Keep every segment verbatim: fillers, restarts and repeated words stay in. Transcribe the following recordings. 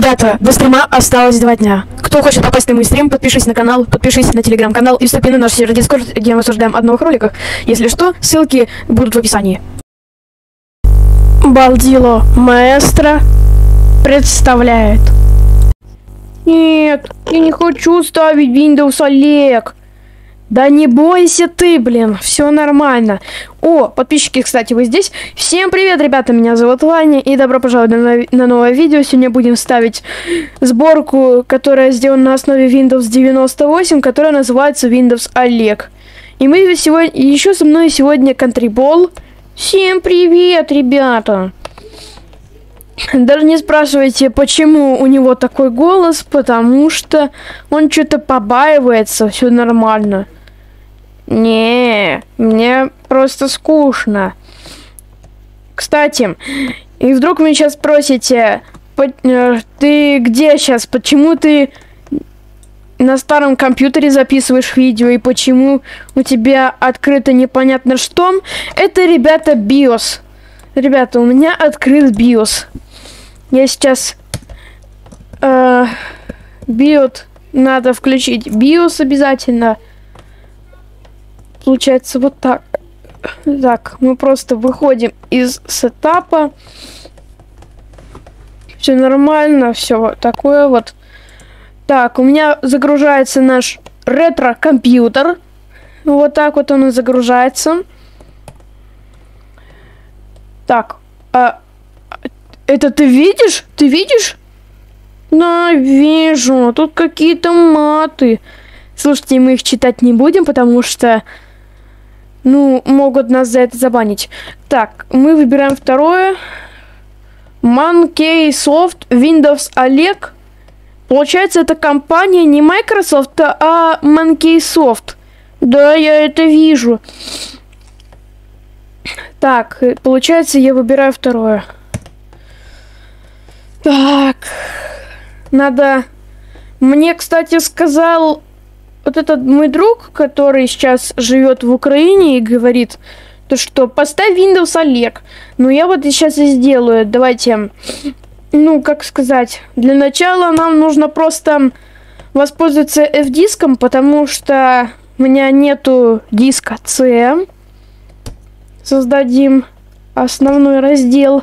Ребята, до стрима осталось два дня. Кто хочет попасть на мой стрим, подпишись на канал, подпишись на телеграм-канал и вступи на наш сервер Discord, где мы обсуждаем о новых роликах. Если что, ссылки будут в описании. Балдило Маэстро представляет. Нет, я не хочу ставить Windows, Олег. Да не бойся ты, блин, все нормально. О, подписчики, кстати, вы здесь. Всем привет, ребята, меня зовут Ваня, и добро пожаловать на, на новое видео. Сегодня будем ставить сборку, которая сделана на основе Windows девяносто восемь, которая называется Windows Олег. И мы сегодня, еще со мной сегодня Контрибол. Всем привет, ребята. Даже не спрашивайте, почему у него такой голос, потому что он что-то побаивается, все нормально. Не, мне просто скучно. Кстати, и вдруг вы сейчас спросите, ты где сейчас, почему ты на старом компьютере записываешь видео и почему у тебя открыто непонятно что? Это, ребята, биос. Ребята, у меня открыт биос. Я сейчас э, биот надо включить. биос обязательно. Получается вот так. Так, мы просто выходим из сетапа. Все нормально, все вот такое вот. Так, у меня загружается наш ретро-компьютер. Вот так вот он и загружается. Так, а это ты видишь? Ты видишь? Да, вижу. Тут какие-то маты. Слушайте, мы их читать не будем, потому что, ну, могут нас за это забанить. Так, мы выбираем второе. Monkeysoft Windows Олег. Получается, это компания не Microsoft, а Monkeysoft. Да, я это вижу. Так, получается, я выбираю второе. Так, надо... Мне, кстати, сказал вот этот мой друг, который сейчас живет в Украине и говорит, то что поставь Windows Олег. Ну, я вот сейчас и сделаю. Давайте, ну, как сказать, для начала нам нужно просто воспользоваться F-диском, потому что у меня нету диска C. Создадим основной раздел.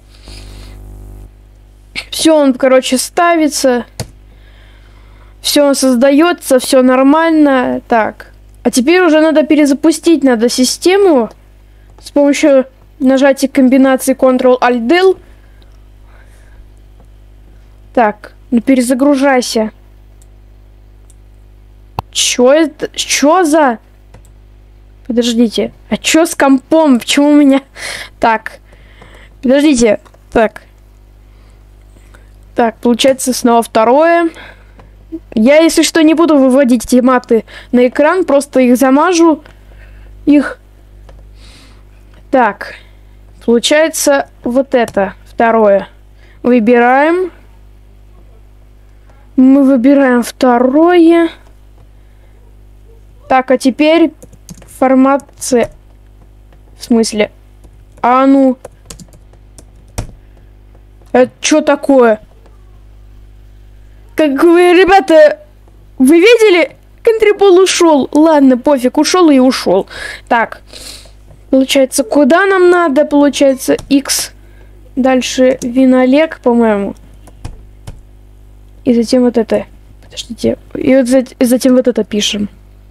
Все, он, короче, ставится. Все, он создается, все нормально. Так, а теперь уже надо перезапустить, надо систему с помощью нажатия комбинации контрол-альт-дел. Так, ну перезагружайся. Чё это? Чё за... Подождите, а чё с компом? Почему у меня... Так, подождите, так. Так, получается снова второе. Я, если что, не буду выводить эти маты на экран, просто их замажу. Их. Так, получается вот это, второе. Выбираем. Мы выбираем второе. Так, а теперь формат C. В смысле? А ну. Это что такое? Как вы, ребята, вы видели? Контрибол ушел. Ладно, пофиг, ушел и ушел. Так, получается, куда нам надо? Получается, X. Дальше Винолег, по-моему. И затем вот это. Подождите. И вот за, затем вот это пишем.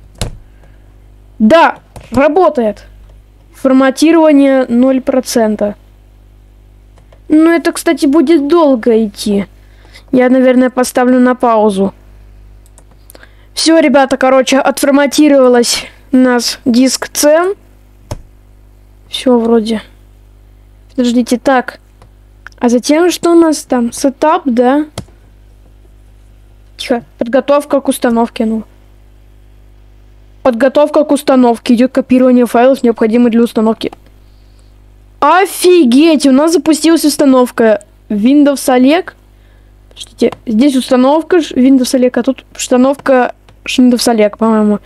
Да, работает. Форматирование ноль процентов. Ну, это, кстати, будет долго идти. Я, наверное, поставлю на паузу. Все, ребята, короче, отформатировалось у нас диск C. Все вроде. Подождите, так. А затем что у нас там? Сетап, да? Тихо. Подготовка к установке, ну. Подготовка к установке. Идет копирование файлов, необходимых для установки. Офигеть! У нас запустилась установка Windows Олег. Подождите, здесь установка Windows Олег, а тут установка Windows Олег, по-моему.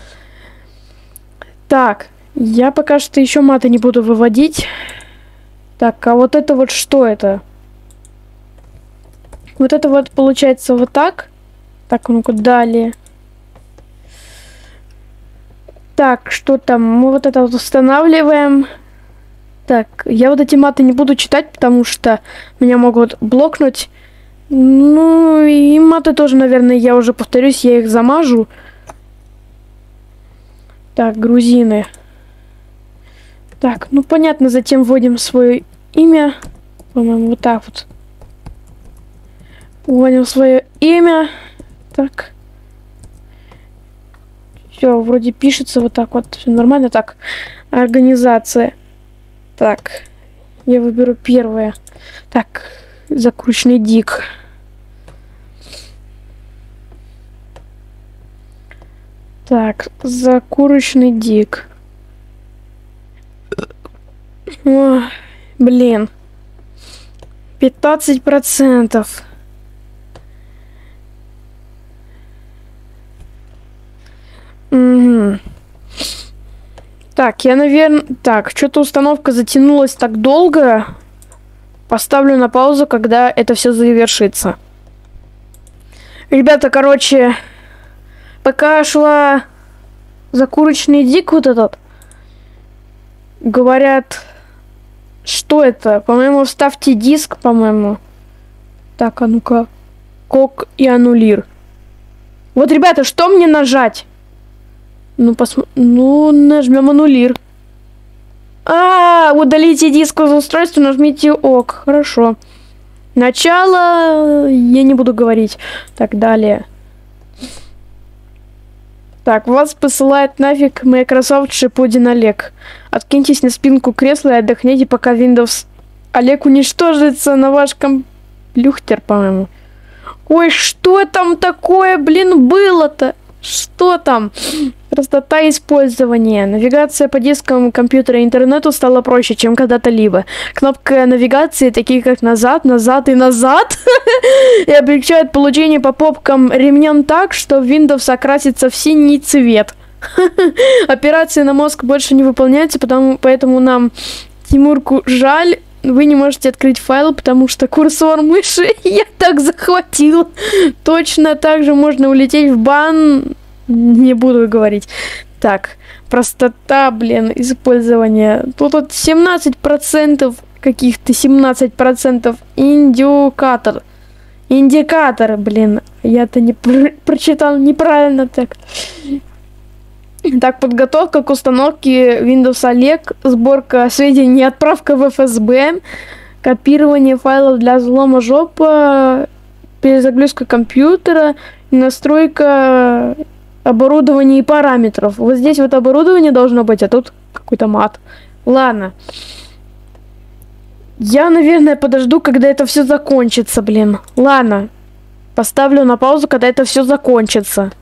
Так, я пока что еще маты не буду выводить. Так, а вот это вот что это? Вот это вот получается вот так. Так, ну-ка, далее. Так, что там? Мы вот это вот устанавливаем. Так, я вот эти маты не буду читать, потому что меня могут блокнуть. Ну, и маты тоже, наверное, я уже повторюсь, я их замажу. Так, грузины. Так, ну понятно, затем вводим свое имя. По-моему, вот так вот. Вводим свое имя. Так. Все, вроде пишется вот так вот. Все нормально. Так, организация. Так, я выберу первое. Так, закрученный дик. Так, закурочный дик. О, блин. пятнадцать процентов. Угу. Так, я, наверное... Так, что-то установка затянулась так долго. Поставлю на паузу, когда это все завершится. Ребята, короче... Пока шла закурочный дик вот этот, говорят, что это? По-моему, вставьте диск, по-моему. Так, а ну-ка. Кок и аннулир. Вот, ребята, что мне нажать? Ну, посмотрим. Ну, нажмем аннулир. А, удалите диск из устройства, нажмите ок. Хорошо. Начало я не буду говорить. Так, далее. Так, вас посылает нафиг Microsoft Шипудин Олег. Откиньтесь на спинку кресла и отдохните, пока Windows Олег уничтожится на ваш компьютер, по-моему. Ой, что там такое, блин, было-то? Что там? Простота использования. Навигация по дискам компьютера и интернету стала проще, чем когда-то либо. Кнопка навигации, такие как назад, назад и назад, и облегчает получение по попкам ремнем так, что Windows окрасится в синий цвет. Операции на мозг больше не выполняются, потому, поэтому нам, Тимурку, жаль. Вы не можете открыть файл, потому что курсор мыши я так захватил. Точно так же можно улететь в бан. Не буду говорить. Так, простота, блин, использования. Тут вот семнадцать процентов каких-то, семнадцать процентов индикатор. Индикатор, блин. Я-то не пр прочитал неправильно так. Так, подготовка к установке Windows Олег, сборка сведений, отправка в эф эс бэ, копирование файлов для взлома жопа, перезагрузка компьютера, настройка оборудования и параметров. Вот здесь вот оборудование должно быть, а тут какой-то мат. Ладно. Я, наверное, подожду, когда это все закончится, блин. Ладно. Поставлю на паузу, когда это все закончится.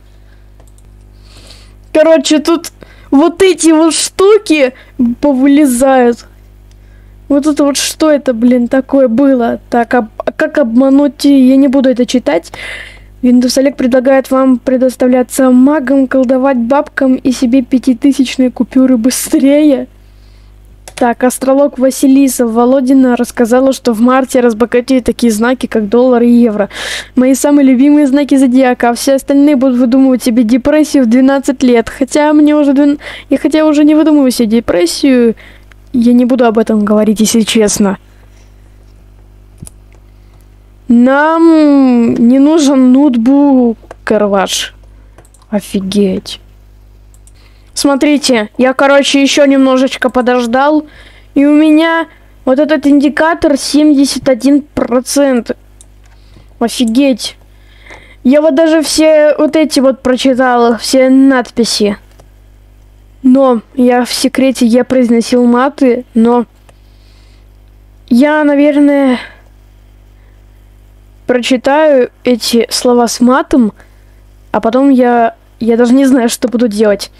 Короче, тут вот эти вот штуки повылезают. Вот это вот что это, блин, такое было? Так, а, а как обмануть? Я не буду это читать. Windows Олег предлагает вам предоставляться магом, колдовать бабкам и себе пятитысячные купюры быстрее. Так, астролог Василиса Володина рассказала, что в марте разбогатеют такие знаки, как доллар и евро. Мои самые любимые знаки зодиака, а все остальные будут выдумывать себе депрессию в двенадцать лет. Хотя мне уже... двен... Я хотя уже не выдумываю себе депрессию. Я не буду об этом говорить, если честно. Нам не нужен ноутбук, ваш. Офигеть. Смотрите, я, короче, еще немножечко подождал, и у меня вот этот индикатор семьдесят один процент. Офигеть. Я вот даже все вот эти вот прочитал, все надписи. Но я в секрете, я произносил маты, но я, наверное, прочитаю эти слова с матом, а потом я, я даже не знаю, что буду делать.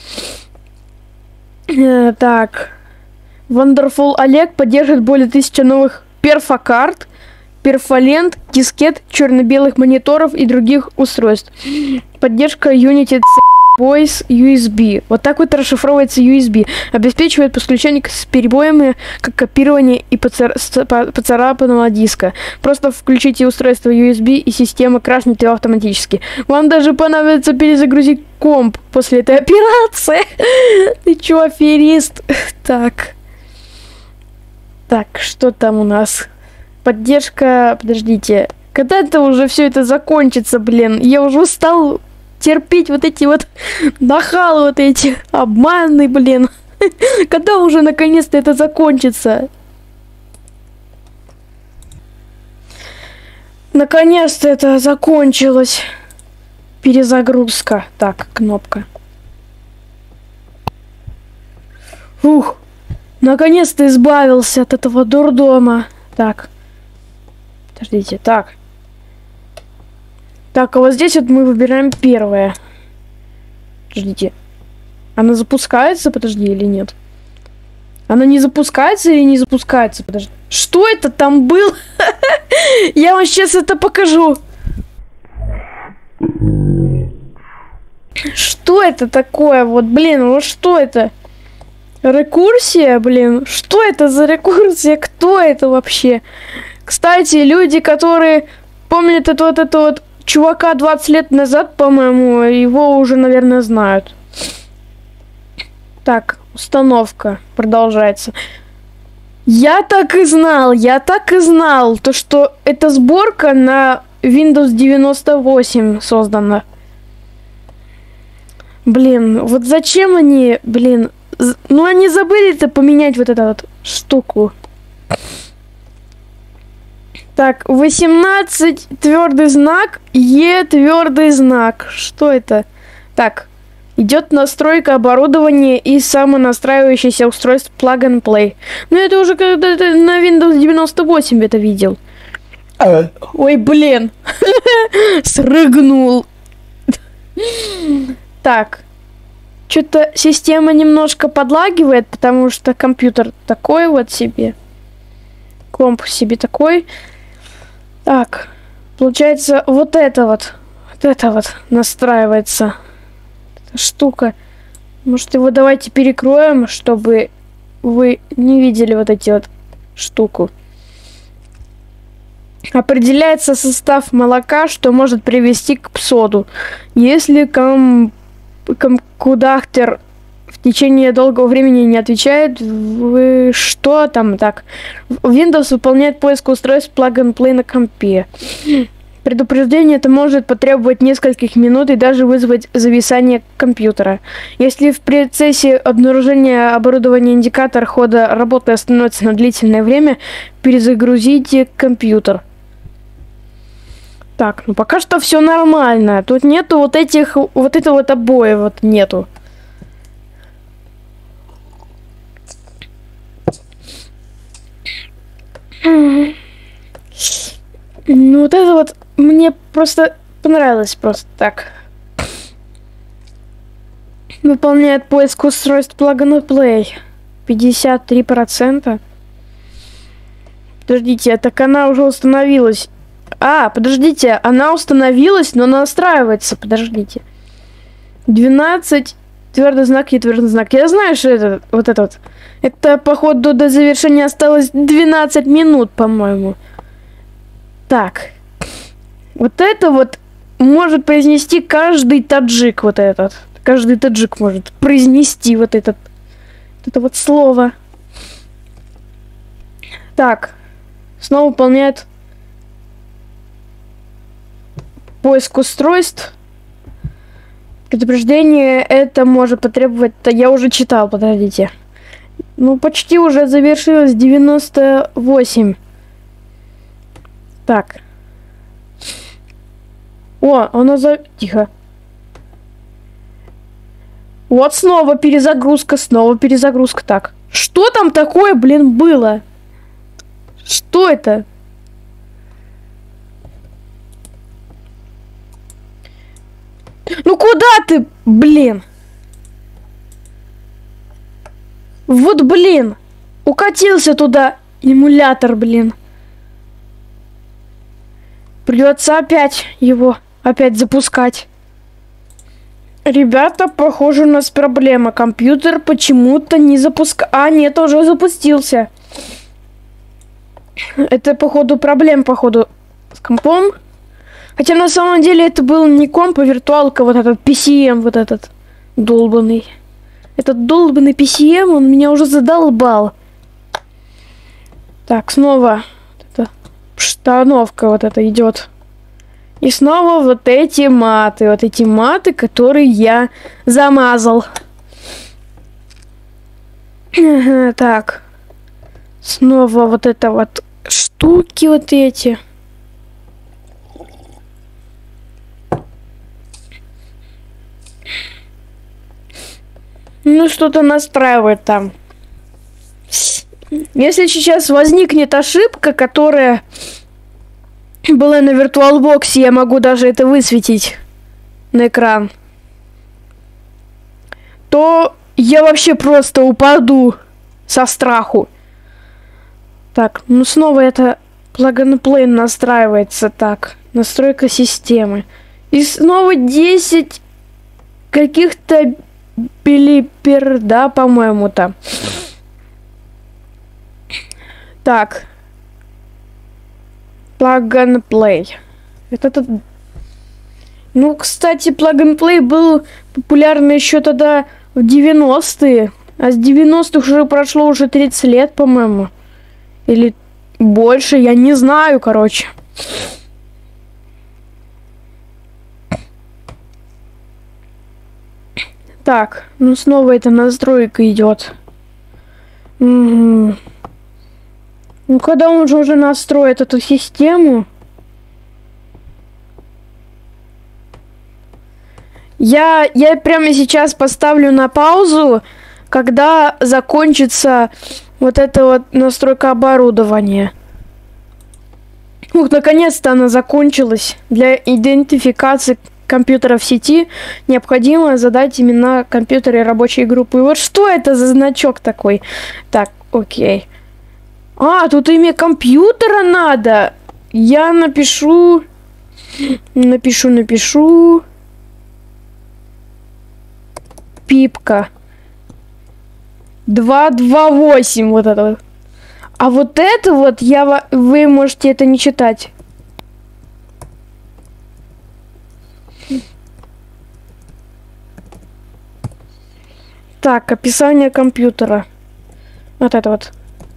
Э, так. Wonderful Олег поддерживает более тысячи новых перфокарт, перфолент, дискет, черно-белых мониторов и других устройств. Поддержка Unity Voice ю эс би. Вот так вот расшифровывается ю эс би. Обеспечивает подключение с перебоями, как копирование и поцар... поцарапанного диска. Просто включите устройство ю эс би, и система крашнет его автоматически. Вам даже понадобится перезагрузить комп после этой операции. Ты чё, аферист? Так. Так, что там у нас? Поддержка... Подождите. Когда-то уже все это закончится, блин. Я уже устал терпеть вот эти вот нахалы, вот эти обманы, блин. Когда уже наконец-то это закончится? Наконец-то это закончилось. Перезагрузка. Так, кнопка. Ух. Наконец-то избавился от этого дурдома. Так. Подождите, так. Так, а вот здесь вот мы выбираем первое. Подождите. Она запускается, подожди, или нет? Она не запускается или не запускается? Подожди. Что это там было? Я вам сейчас это покажу. Что это такое? Вот, блин, вот что это? Рекурсия, блин. Что это за рекурсия? Кто это вообще? Кстати, люди, которые помнят это вот это вот чувака двадцать лет назад, по-моему, его уже, наверное, знают. Так, установка продолжается. Я так и знал, я так и знал, то что эта сборка на Windows девяносто восемь создана. Блин, вот зачем они, блин, ну они забыли-то поменять вот эту вот штуку. Так, восемнадцать твердый знак, Е твердый знак. Что это? Так, идет настройка оборудования и самонастраивающееся устройство Plug and Play. Ну это уже когда-то на Windows девяносто восемь это видел. Ой, блин. Срыгнул. Так. Что-то система немножко подлагивает, потому что компьютер такой вот себе. Комп себе такой. Так, получается, вот это вот, вот это вот настраивается. Эта штука. Может, его давайте перекроем, чтобы вы не видели вот эти вот штуку. Определяется состав молока, что может привести к псоду. Если ком... комкудахтер в течение долгого времени не отвечает, вы что там так? Windows выполняет поиск устройств Plug and Play на компе. Предупреждение это может потребовать нескольких минут и даже вызвать зависание компьютера. Если в процессе обнаружения оборудования индикатор хода работы остановится на длительное время, перезагрузите компьютер. Так, ну пока что все нормально. Тут нету вот этих, вот этого вот обоев вот нету. Ну вот это вот мне просто понравилось просто так. Выполняет поиск устройств Plug and Play. пятьдесят три процента. Подождите, так она уже установилась. А, подождите, она установилась, но настраивается. Подождите. двенадцать. Твердый знак и твердый знак. Я знаю, что это вот это вот. Это, походу, до завершения осталось двенадцать минут, по-моему. Так. Вот это вот может произнести каждый таджик, вот этот. Каждый таджик может произнести вот этот. Вот это вот слово. Так. Снова выполняет поиск устройств. Предупреждение это может потребовать... Я уже читал, подождите. Ну, почти уже завершилось девяносто восемь. Так. О, она за... Тихо. Вот снова перезагрузка, снова перезагрузка. Так. Что там такое, блин, было? Что это? Ну куда ты, блин? Вот, блин. Укатился туда эмулятор, блин. Придется опять его опять запускать. Ребята, похоже, у нас проблема. Компьютер почему-то не запускает. А, нет, уже запустился. Это, походу, проблема, походу, с компом. Хотя, на самом деле, это был не комп, а виртуалка, вот этот пи си эм, вот этот долбанный. Этот долбанный пи си эм, он меня уже задолбал. Так, снова это штановка вот эта идет. И снова вот эти маты, вот эти маты, которые я замазал. Так. Снова вот это вот штуки вот эти. Ну, что-то настраивает там. Если сейчас возникнет ошибка, которая была на VirtualBox, я могу даже это высветить на экран, то я вообще просто упаду со страху. Так, ну снова это plug and play настраивается. Так, настройка системы. И снова десять каких-то билипер, да, по-моему, там. Так. Plug and play. Это тут... Ну, кстати, plug and play был популярный еще тогда в девяностые. А с девяностых уже прошло уже тридцать лет, по-моему. Или больше, я не знаю, короче. Так, ну снова эта настройка идет. Угу. Ну, когда он же уже настроит эту систему, я, я прямо сейчас поставлю на паузу, когда закончится вот эта вот настройка оборудования. Ух, наконец-то она закончилась. Для идентификации компьютера в сети необходимо задать имена компьютера и рабочей группы. И вот что это за значок такой? Так, окей. А, тут имя компьютера надо. Я напишу... Напишу, напишу... Пипка. два два восемь, вот это вот. А вот это вот, я, вы можете это не читать. Так, описание компьютера. Вот это вот.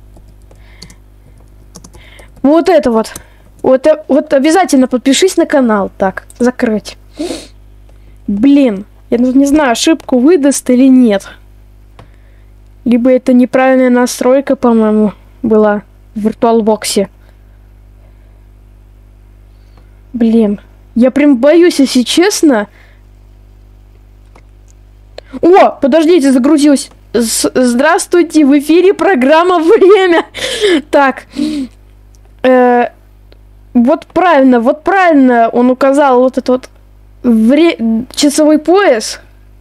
Вот это вот. Вот, вот обязательно подпишись на канал. Так, закрыть. Блин, я не знаю, ошибку выдаст или нет. Либо это неправильная настройка, по-моему, была в VirtualBox. Блин, я прям боюсь, если честно. О, подождите, загрузилась. С Здравствуйте, в эфире программа «Время». Так, э, вот правильно, вот правильно он указал вот этот вот вре часовой пояс.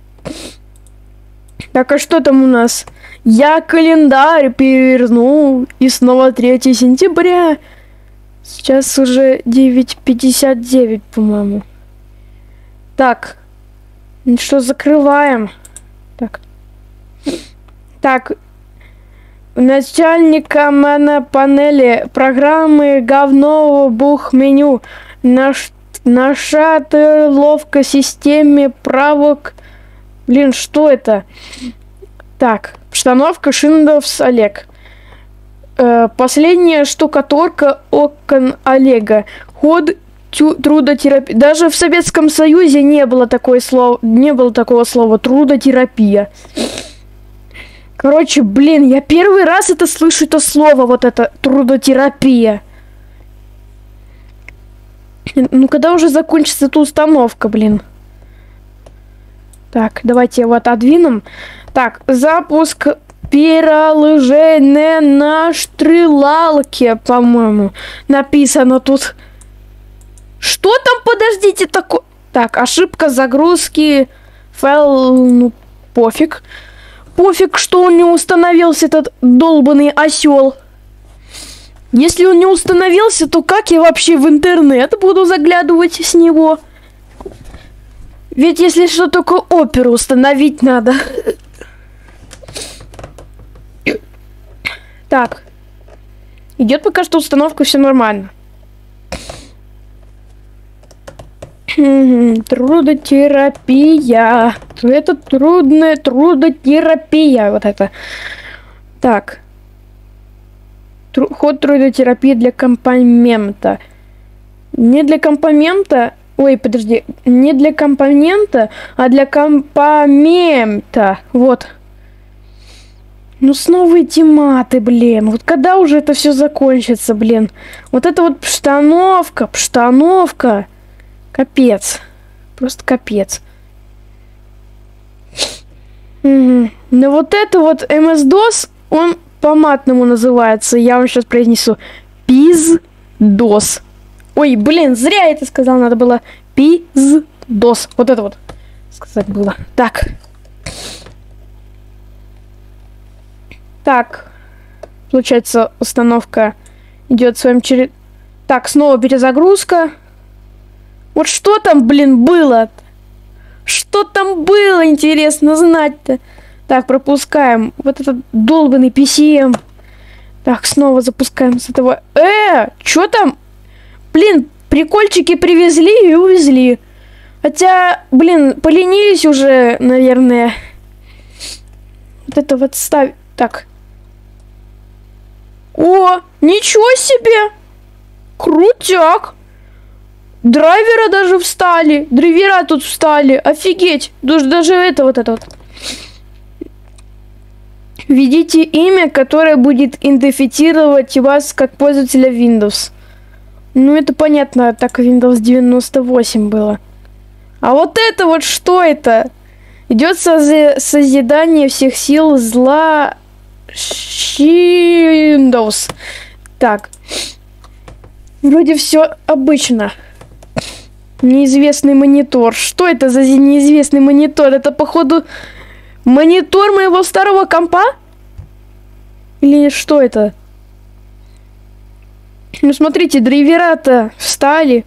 Так, а что там у нас? Я календарь перевернул, и снова третье сентября. Сейчас уже девять пятьдесят девять, по-моему. Так, ну что, закрываем. Так. Так. Начальника на панели программы говно бух меню. Наш, наша ловко системе правок. Блин, что это? Так, штановка Windows Олег. Э, последняя штукатурка окон Олега. Ход трудотерапии. Даже в Советском Союзе не было такое слово, не было такого слова трудотерапия. Короче, блин, я первый раз это слышу, это слово, вот это трудотерапия. Ну, когда уже закончится эта установка, блин. Так, давайте его отодвинем. Так, запуск переложения на штрилалке, по-моему, написано тут. Что там, подождите, такое? Так, ошибка загрузки. Файл, ну, пофиг. Пофиг, что он не установился, этот долбанный осел. Если он не установился, то как я вообще в интернет буду заглядывать с него? Ведь если что, только оперу установить надо. Так. Идет пока что установка, все нормально. Трудотерапия. Это трудная трудотерапия. Вот это. Так. Тру ход трудотерапии для компонента. Не для компонента. Ой, подожди. Не для компонента, а для компонента. Вот. Ну снова эти маты, блин. Вот когда уже это все закончится, блин? Вот это вот пштановка, пштановка. Капец. Просто капец. Угу. Но вот это вот эм эс дос, он по-матному называется. Я вам сейчас произнесу. Пиздос. Ой, блин, зря я это сказал. Надо было пиздос. Вот это вот сказать было. Так. Так. Получается, установка идет своим черед... Так, снова перезагрузка. Вот что там, блин, было? Что там было, интересно знать-то? Так, пропускаем. Вот этот долбанный пи си эм. Так, снова запускаем с этого. Э, что там? Блин, прикольчики привезли и увезли. Хотя, блин, поленились уже, наверное. Вот это вот ставь. Так. О, ничего себе! Крутяк! Драйвера даже встали. Драйвера тут встали. Офигеть. Даже, даже это вот это вот. Введите имя, которое будет идентифицировать вас как пользователя Windows. Ну, это понятно. Так Windows девяносто восемь было. А вот это вот что это? Идет соз... созидание всех сил зла Windows. Так. Вроде все обычно. Неизвестный монитор. Что это за неизвестный монитор? Это, походу, монитор моего старого компа? Или что это? Ну, смотрите, драйвера-то встали.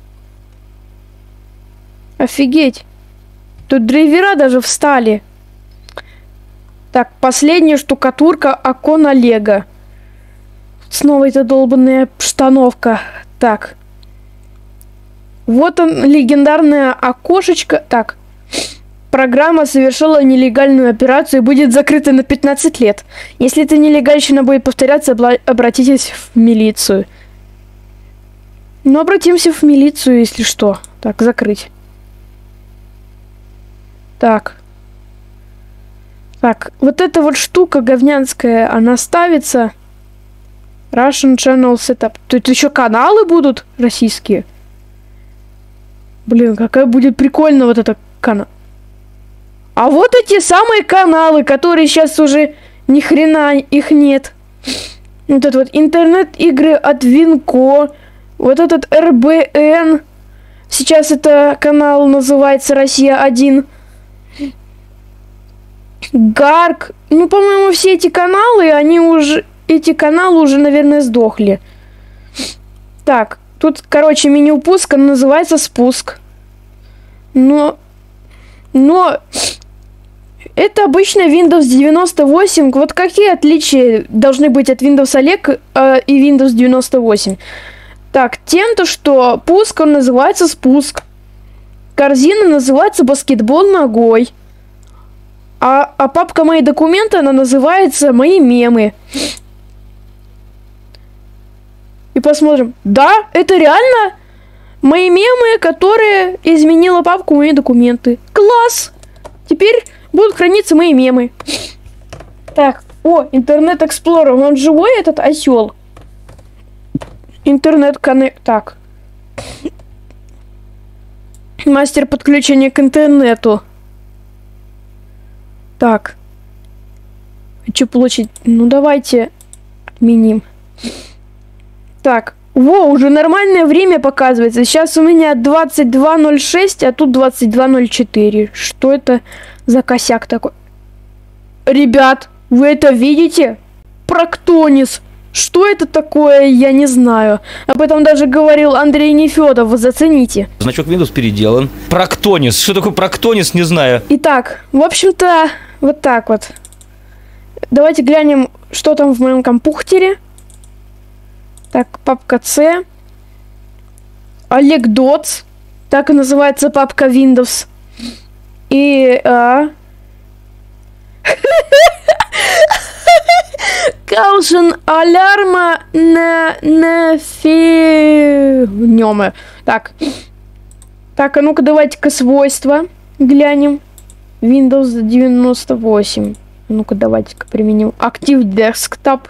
Офигеть. Тут драйвера даже встали. Так, последняя штукатурка окон Олега. Снова эта долбанная штановка. Так. Вот он, легендарное окошечко. Так. Программа совершила нелегальную операцию и будет закрыта на пятнадцать лет. Если эта нелегальщина будет повторяться, обратитесь в милицию. Ну, обратимся в милицию, если что. Так, закрыть. Так. Так, вот эта вот штука говнянская, она ставится. Russian Channel Setup. Тут еще каналы будут российские. Блин, какая будет прикольная вот эта канал. А вот эти самые каналы, которые сейчас уже ни хрена их нет. Вот это вот интернет-игры от Винко. Вот этот эр бэ эн. Сейчас это канал называется Россия один. Гарк. Ну, по-моему, все эти каналы, они уже... Эти каналы уже, наверное, сдохли. Так, тут, короче, меню пуска называется спуск. Но... Но... Это обычно Windows девяносто восемь. Вот какие отличия должны быть от Windows Олег э, и Windows девяносто восемь? Так, тем-то, что пуск, он называется спуск. Корзина называется баскетбол ногой. А, а папка «Мои документы», она называется «Мои мемы». И посмотрим. Да, это реально мои мемы, которые изменила папку «Мои документы». Класс! Теперь будут храниться мои мемы. Так, о, Интернет Эксплорер. Он живой, этот осел? Интернет коннект. Так. Мастер подключения к интернету. Так. Хочу получить. Ну, давайте отменим. Так. Во, уже нормальное время показывается. Сейчас у меня двадцать два ноль шесть, а тут двадцать два ноль четыре. Что это за косяк такой? Ребят, вы это видите? Проктонис. Что это такое, я не знаю. Об этом даже говорил Андрей Нефёдов, вы зацените. Значок Windows переделан. Проктонис. Что такое проктонис, не знаю. Итак, в общем-то, вот так вот. Давайте глянем, что там в моем компьютере. Так, папка C. Олег Доц. Так и называется папка Windows. И... А... Каушен алярма на на фигнёмы. Так. Так, а ну-ка давайте-ка свойства глянем. Windows девяносто восемь. Ну-ка давайте-ка применим. Active Desktop.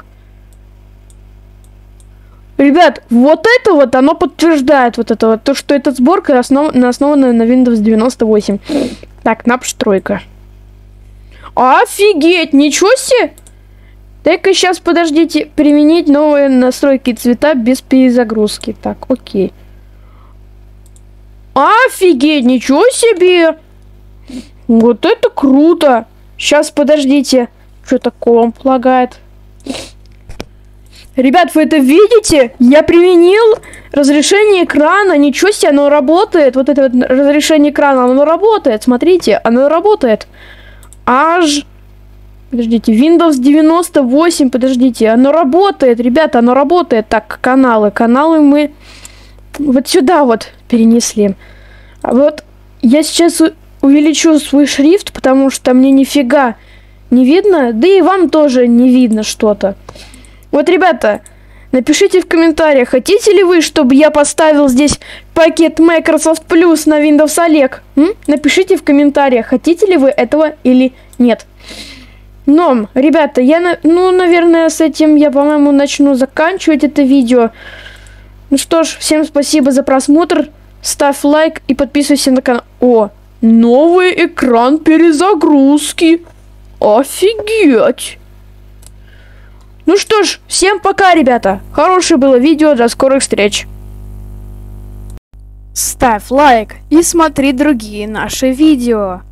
Ребят, вот это вот, оно подтверждает вот это вот, то, что эта сборка основ... основана на Windows девяносто восемь. Так, напстройка. Офигеть, ничего себе! Дай-ка сейчас, подождите, применить новые настройки и цвета без перезагрузки. Так, окей. Офигеть, ничего себе! Вот это круто! Сейчас, подождите. Что такое он лагает? Ребят, вы это видите? Я применил разрешение экрана. Ничего себе, оно работает. Вот это вот разрешение экрана, оно работает. Смотрите, оно работает. Аж... Подождите, Windows девяносто восемь, подождите, оно работает, ребята, оно работает. Так, каналы, каналы мы вот сюда вот перенесли. А вот я сейчас увеличу свой шрифт, потому что мне нифига не видно, да и вам тоже не видно что-то. Вот, ребята, напишите в комментариях, хотите ли вы, чтобы я поставил здесь пакет Microsoft Plus на Windows Олег? М? Напишите в комментариях, хотите ли вы этого или нет. Но, ребята, я, ну, наверное, с этим я, по-моему, начну заканчивать это видео. Ну что ж, всем спасибо за просмотр. Ставь лайк и подписывайся на канал. О, новый экран перезагрузки. Офигеть. Ну что ж, всем пока, ребята. Хорошее было видео, до скорых встреч. Ставь лайк и смотри другие наши видео.